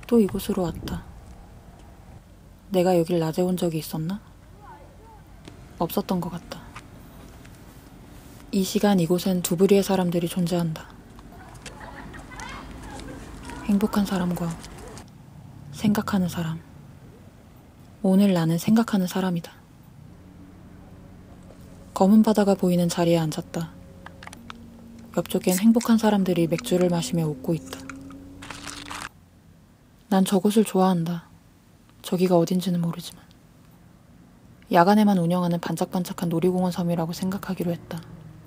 또 이곳으로 왔다. 내가 여길 낮에 온 적이 있었나? 없었던 것 같다. 이 시간 이곳엔 두 부류의 사람들이 존재한다. 행복한 사람과 생각하는 사람. 오늘 나는 생각하는 사람이다. 검은 바다가 보이는 자리에 앉았다. 옆쪽엔 행복한 사람들이 맥주를 마시며 웃고 있다. 난 저곳을 좋아한다. 저기가 어딘지는 모르지만. 야간에만 운영하는 반짝반짝한 놀이공원 섬이라고 생각하기로 했다.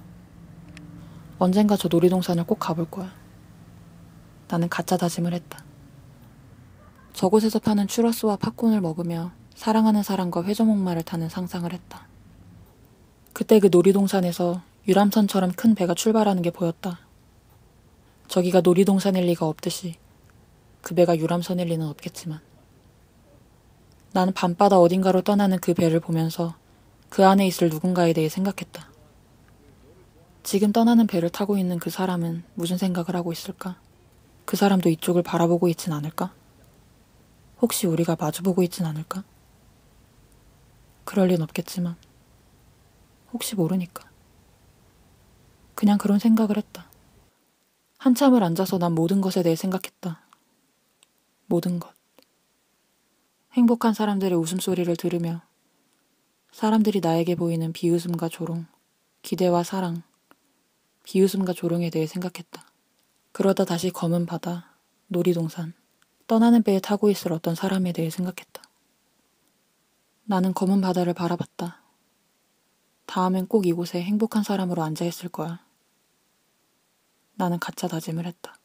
언젠가 저 놀이동산을 꼭 가볼 거야. 나는 가짜 다짐을 했다. 저곳에서 파는 추러스와 팝콘을 먹으며 사랑하는 사람과 회전목마를 타는 상상을 했다. 그때 그 놀이동산에서 유람선처럼 큰 배가 출발하는 게 보였다. 저기가 놀이동산일 리가 없듯이 그 배가 유람선일 리는 없겠지만 나는 밤바다 어딘가로 떠나는 그 배를 보면서 그 안에 있을 누군가에 대해 생각했다. 지금 떠나는 배를 타고 있는 그 사람은 무슨 생각을 하고 있을까? 그 사람도 이쪽을 바라보고 있진 않을까? 혹시 우리가 마주보고 있진 않을까? 그럴 린 없겠지만 혹시 모르니까. 그냥 그런 생각을 했다. 한참을 앉아서 난 모든 것에 대해 생각했다. 모든 것. 행복한 사람들의 웃음소리를 들으며 사람들이 나에게 보이는 비웃음과 조롱, 기대와 사랑, 비웃음과 조롱에 대해 생각했다. 그러다 다시 검은 바다, 놀이동산, 떠나는 배에 타고 있을 어떤 사람에 대해 생각했다. 나는 검은 바다를 바라봤다. 다음엔 꼭 이곳에 행복한 사람으로 앉아있을 거야. 나는 가짜 다짐을 했다.